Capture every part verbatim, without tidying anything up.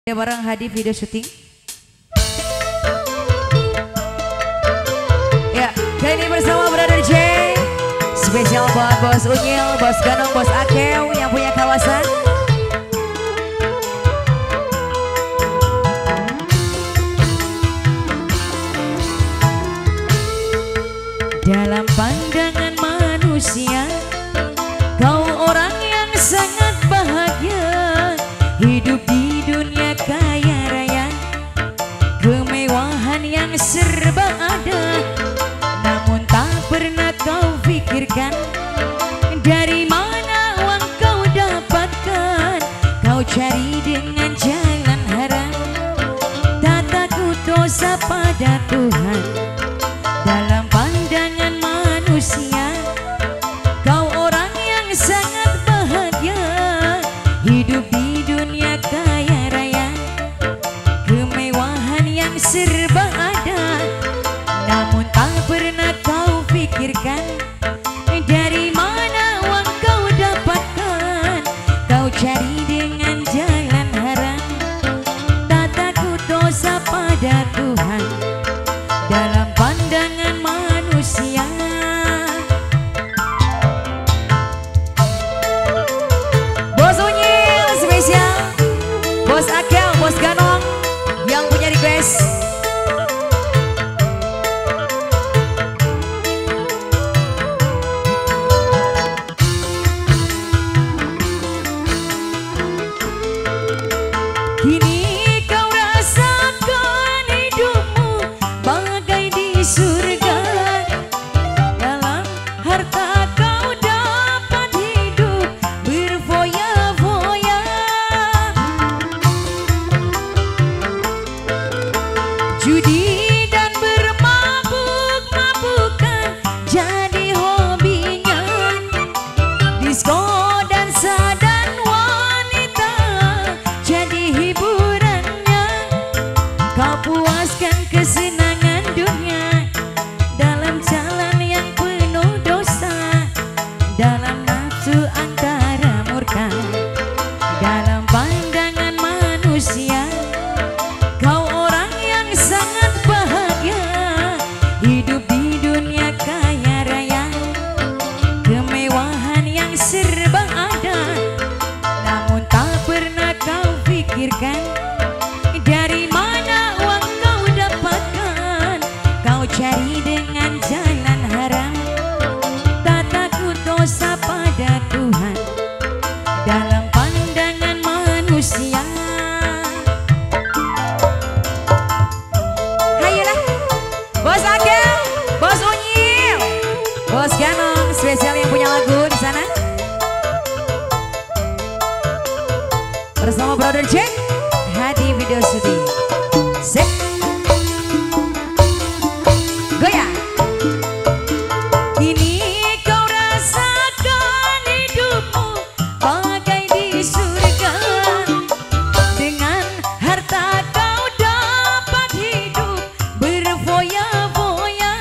Ya bareng Hadi video syuting. Ya, kali ini bersama Brother J. Spesial buat Bos Unyil, Bos Ganong, Bos Akew yang punya kawasan. Dalam pandangan manusia, kau orang yang sangat bahagia, hidup di dunia kaya raya, kemewahan yang serba ada. Namun tak pernah kau pikirkan dari mana uang kau dapatkan. Kau cari dengan jalan haram, tak takut dosa pada Tuhan. Dalam pandangan manusia, kau orang yang sangat bahagia, hidup di dunia kaya raya, kemewahan yang serba ada. Namun tak pernah kau pikirkan dari mana uang kau dapatkan. Kau cari dengan jalan haram, tak takut dosa pada Tuhan. Dalam pandangan manusia, Bos Unyil spesial, Bos Akew, Bos Ganong yang punya request. Kini kau rasakan hidupmu bagai di surga. Dalam harta kau dapat hidup berfoya-foya. Judi dan bermabuk-mabukan jadi hobinya. Disko, dansa dan wanita jadi hiburannya. Kau puaskan kesenangan dunia dalam jalan yang penuh dosa, dalam nafsu antara murka. Dalam pandangan manusia, kau orang yang sangat bahagia, hidup di dunia kaya raya, kemewahan yang serba ada. Namun tak pernah kau pikirkan dari mana uang kau dapatkan. Kau cari dengan jalan haram, tak takut dosa pada Tuhan. Dalam pandangan manusia, hayolah Bos Akew, Bos Unyil, Bos Ganong spesial yang punya lagu di sana. Bersama Brother J, Hadi video syuting. Set. Goyang. Kini kau rasakan hidupmu bagai di surga. Dengan harta kau dapat hidup berfoya-foya.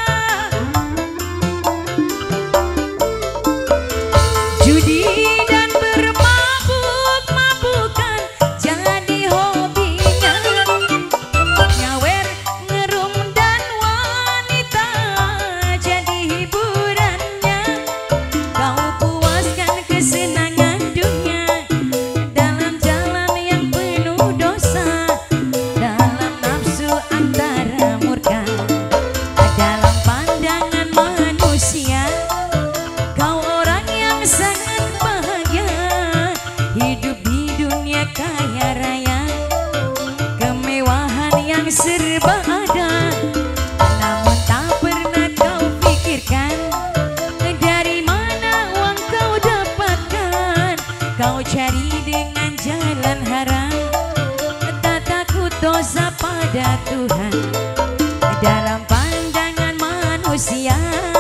Judi dan bermabuk-mabukan jadi hobinya. Nyawer, ngerum dan wanita jadi hiburannya. Kau puaskan kesenangan dunia dalam jalan yang penuh dosa, dalam nafsu antara murka. Dalam pandangan manusia, kau orang yang sangat bahagia, hidup di dunia kaya raya, kemewahan yang serba ada. Namun tak pernah kau pikirkan dari mana uang kau dapatkan. Kau cari dengan jalan haram, tak takut dosa pada Tuhan. Dalam pandangan manusia,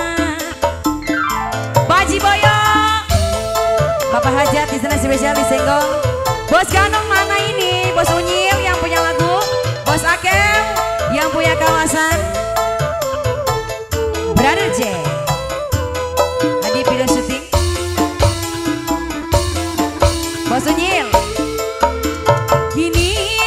Pak Haji Boyo, Bapak Hajat di sana spesial disenggol. Bos Ganong mana ini? Bos Unyil yang punya lagu, Bos Akew yang punya kawasan, Brother J, Hadi video syuting. Bos Unyil, kini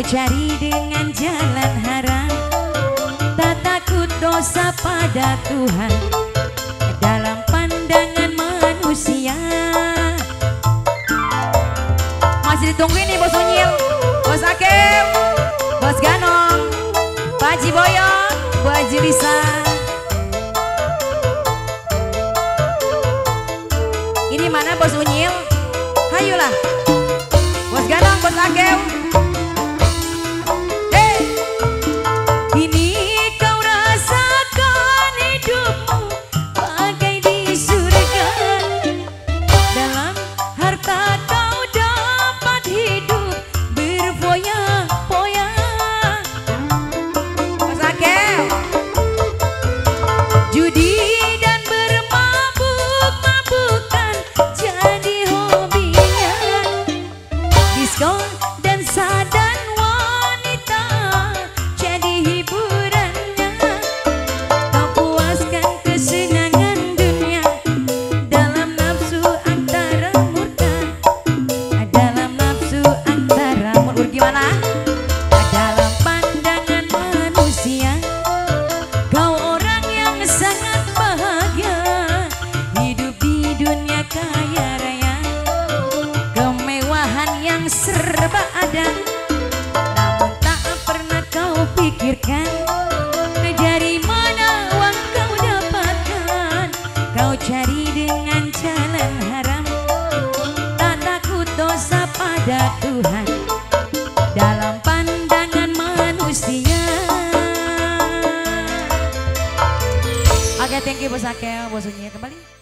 kau cari dengan jalan haram, tak takut dosa pada Tuhan dalam pandangan manusia. Masih ditunggu ini Bos Unyil, Bos Akem, Bos Ganong, Pak Haji Boyo, Bu Haji Lisa. Ini mana Bos Unyil? Hayulah Bos Ganong, Bos Akem. Hey. Ini kau rasakan hidupmu bagai di surga. Dalam harta kau dapat hidup berfoya-foya. Bos Akem. Judi dan bermabuk-mabukan jadi hobinya. Diskon, dansa dan wanita jadi hiburannya. Kau puaskan kesenangan dunia dalam nafsu antara murka. Dalam nafsu antara murka gimana? Dalam pandangan manusia kau orang yang sangat bahagia, hidup di dunia kaya raya, kemewahan yang serba ada. Namun tak pernah kau pikirkan dari mana uang kau dapatkan. Kau cari dengan jalan haram, tak takut dosa pada Tuhan dalam pandangan manusia. Oke, thank you Bos Akem, Bos Unyil kembali.